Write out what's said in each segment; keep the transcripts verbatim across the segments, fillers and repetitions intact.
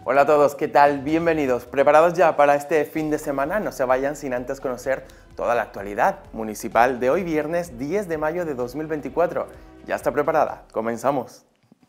Hola a todos, ¿qué tal? Bienvenidos. ¿Preparados ya para este fin de semana? No se vayan sin antes conocer toda la actualidad municipal de hoy viernes diez de mayo de dos mil veinticuatro. ¿Ya está preparada? Comenzamos.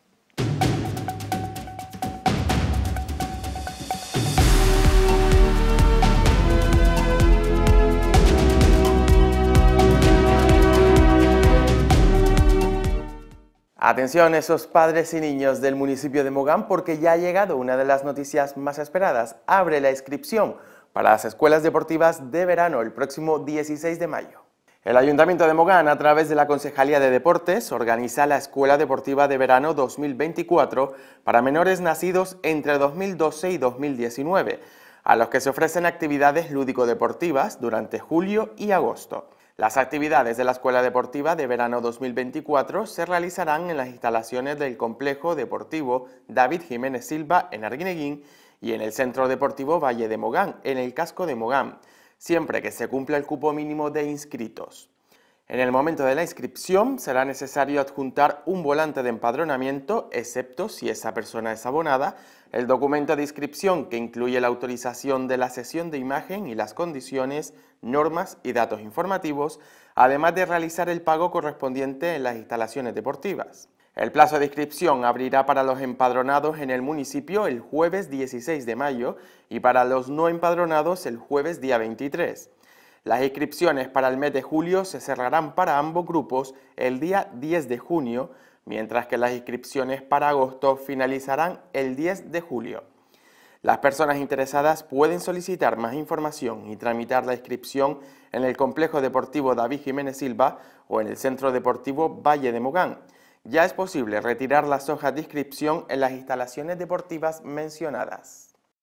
Atención esos padres y niños del municipio de Mogán porque ya ha llegado una de las noticias más esperadas. Abre la inscripción para las escuelas deportivas de verano el próximo dieciséis de mayo. El Ayuntamiento de Mogán, a través de la Concejalía de Deportes, organiza la Escuela Deportiva de Verano dos mil veinticuatro para menores nacidos entre dos mil doce y dos mil diecinueve, a los que se ofrecen actividades lúdico-deportivas durante julio y agosto. Las actividades de la Escuela Deportiva de Verano dos mil veinticuatro se realizarán en las instalaciones del Complejo Deportivo David Jiménez Silva en Arguineguín y en el Centro Deportivo Valle de Mogán, en el casco de Mogán, siempre que se cumpla el cupo mínimo de inscritos. En el momento de la inscripción será necesario adjuntar un volante de empadronamiento, excepto si esa persona es abonada, el documento de inscripción que incluye la autorización de la sesión de imagen y las condiciones, normas y datos informativos, además de realizar el pago correspondiente en las instalaciones deportivas. El plazo de inscripción abrirá para los empadronados en el municipio el jueves dieciséis de mayo y para los no empadronados el jueves día veintitrés. Las inscripciones para el mes de julio se cerrarán para ambos grupos el día diez de junio, mientras que las inscripciones para agosto finalizarán el diez de julio. Las personas interesadas pueden solicitar más información y tramitar la inscripción en el Complejo Deportivo David Jiménez Silva o en el Centro Deportivo Valle de Mogán. Ya es posible retirar las hojas de inscripción en las instalaciones deportivas mencionadas.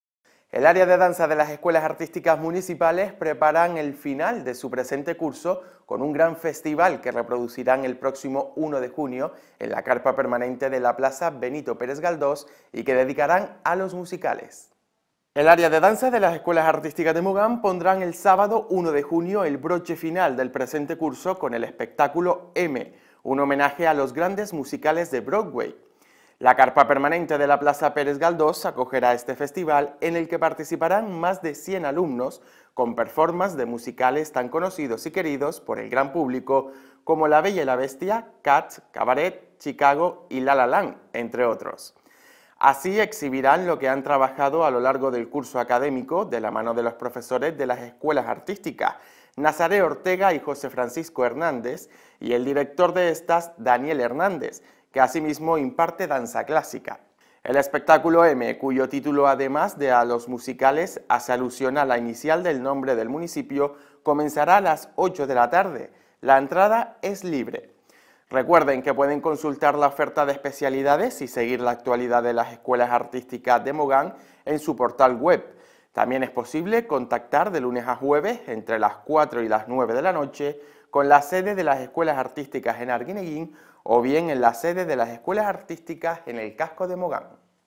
El área de danza de las escuelas artísticas municipales preparan el final de su presente curso con un gran festival que reproducirán el próximo uno de junio en la carpa permanente de la Plaza Benito Pérez Galdós y que dedicarán a los musicales. El área de danza de las escuelas artísticas de Mogán pondrán el sábado uno de junio el broche final del presente curso con el espectáculo M, un homenaje a los grandes musicales de Broadway. La carpa permanente de la Plaza Pérez Galdós acogerá este festival en el que participarán más de cien alumnos con performances de musicales tan conocidos y queridos por el gran público como La Bella y la Bestia, Cats, Cabaret, Chicago y La La Land, entre otros. Así exhibirán lo que han trabajado a lo largo del curso académico de la mano de los profesores de las escuelas artísticas, Nazaré Ortega y José Francisco Hernández, y el director de estas, Daniel Hernández, que asimismo imparte danza clásica. El espectáculo M, cuyo título además de a los musicales hace alusión a la inicial del nombre del municipio, comenzará a las ocho de la tarde. La entrada es libre. Recuerden que pueden consultar la oferta de especialidades y seguir la actualidad de las escuelas artísticas de Mogán en su portal web. También es posible contactar de lunes a jueves entre las cuatro y las nueve de la noche con la sede de las escuelas artísticas en Arguineguín o bien en la sede de las escuelas artísticas en el casco de Mogán.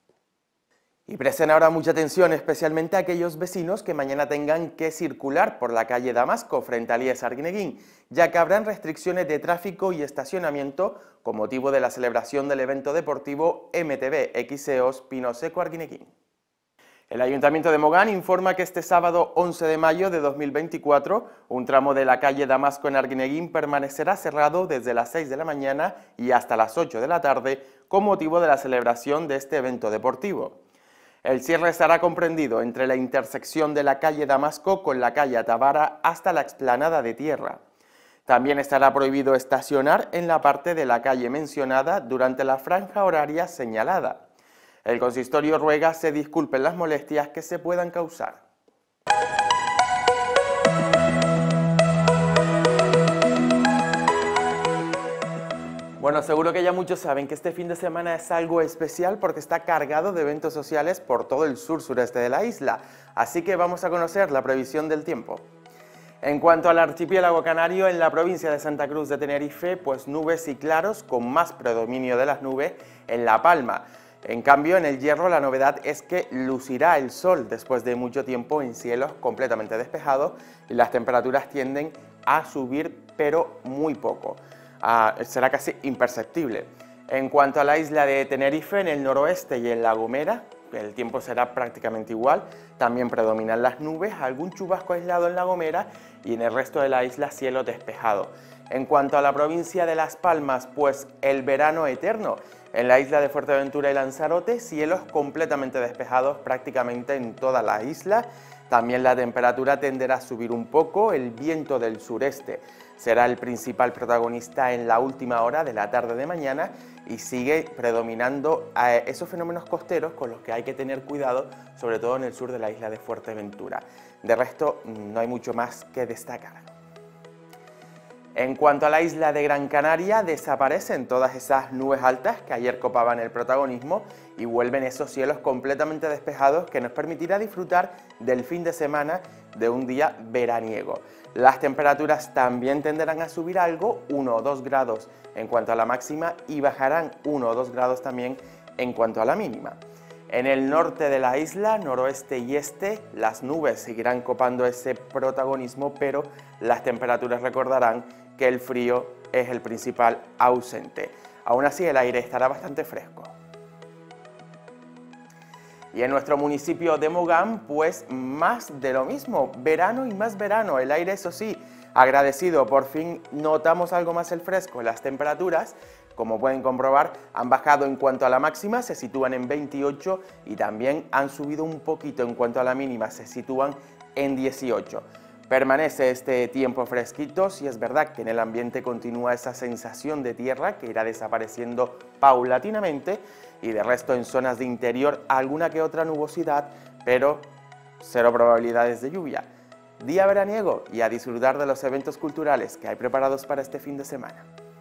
Y presten ahora mucha atención, especialmente a aquellos vecinos que mañana tengan que circular por la calle Damasco frente a Lies Arguineguín, ya que habrán restricciones de tráfico y estacionamiento con motivo de la celebración del evento deportivo M T B Xeos Pino Seco Arguineguín. El Ayuntamiento de Mogán informa que este sábado once de mayo de dos mil veinticuatro, un tramo de la calle Damasco en Arguineguín permanecerá cerrado desde las seis de la mañana y hasta las ocho de la tarde con motivo de la celebración de este evento deportivo. El cierre estará comprendido entre la intersección de la calle Damasco con la calle Atavara hasta la explanada de tierra. También estará prohibido estacionar en la parte de la calle mencionada durante la franja horaria señalada. El consistorio ruega se disculpen las molestias que se puedan causar. Bueno, seguro que ya muchos saben que este fin de semana es algo especial porque está cargado de eventos sociales por todo el sur-sureste de la isla. Así que vamos a conocer la previsión del tiempo. En cuanto al archipiélago canario, en la provincia de Santa Cruz de Tenerife, pues nubes y claros con más predominio de las nubes en La Palma. En cambio, en el Hierro la novedad es que lucirá el sol después de mucho tiempo en cielos completamente despejados y las temperaturas tienden a subir, pero muy poco. Ah, será casi imperceptible. En cuanto a la isla de Tenerife, en el noroeste y en La Gomera, el tiempo será prácticamente igual, también predominan las nubes, algún chubasco aislado en La Gomera y en el resto de la isla cielo despejado. En cuanto a la provincia de Las Palmas, pues el verano eterno. En la isla de Fuerteventura y Lanzarote, cielos completamente despejados prácticamente en toda la isla. También la temperatura tenderá a subir un poco, el viento del sureste será el principal protagonista en la última hora de la tarde de mañana y sigue predominando a esos fenómenos costeros con los que hay que tener cuidado, sobre todo en el sur de la isla de Fuerteventura. De resto, no hay mucho más que destacar. En cuanto a la isla de Gran Canaria, desaparecen todas esas nubes altas que ayer copaban el protagonismo y vuelven esos cielos completamente despejados que nos permitirá disfrutar del fin de semana de un día veraniego. Las temperaturas también tenderán a subir algo, uno o dos grados en cuanto a la máxima y bajarán uno o dos grados también en cuanto a la mínima. En el norte de la isla, noroeste y este, las nubes seguirán copando ese protagonismo, pero las temperaturas recordarán que el frío es el principal ausente. Aún así, el aire estará bastante fresco. Y en nuestro municipio de Mogán, pues más de lo mismo, verano y más verano. El aire, eso sí, agradecido, por fin notamos algo más el fresco. Las temperaturas, como pueden comprobar, han bajado en cuanto a la máxima, se sitúan en veintiocho y también han subido un poquito en cuanto a la mínima, se sitúan en dieciocho. Permanece este tiempo fresquito, si es verdad que en el ambiente continúa esa sensación de tierra que irá desapareciendo paulatinamente y de resto en zonas de interior alguna que otra nubosidad, pero cero probabilidades de lluvia. Día veraniego y a disfrutar de los eventos culturales que hay preparados para este fin de semana.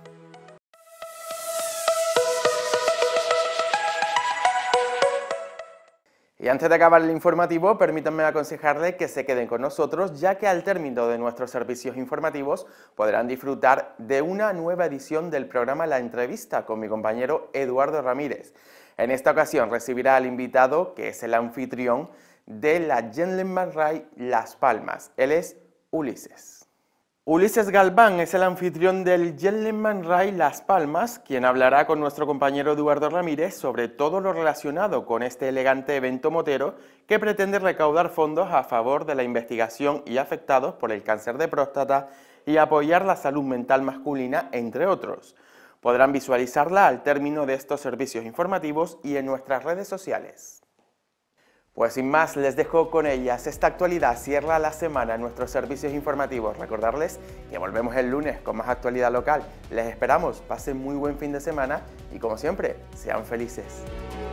Y antes de acabar el informativo, permítanme aconsejarles que se queden con nosotros, ya que al término de nuestros servicios informativos podrán disfrutar de una nueva edición del programa La Entrevista con mi compañero Eduardo Ramírez. En esta ocasión recibirá al invitado, que es el anfitrión de la Gentleman Ride Las Palmas. Él es Ulises. Ulises Galván es el anfitrión del Gentleman Ride Las Palmas, quien hablará con nuestro compañero Eduardo Ramírez sobre todo lo relacionado con este elegante evento motero que pretende recaudar fondos a favor de la investigación y afectados por el cáncer de próstata y apoyar la salud mental masculina, entre otros. Podrán visualizarla al término de estos servicios informativos y en nuestras redes sociales. Pues sin más, les dejo con ellas. Esta actualidad cierra la semana en nuestros servicios informativos. Recordarles que volvemos el lunes con más actualidad local. Les esperamos, pasen muy buen fin de semana y como siempre, sean felices.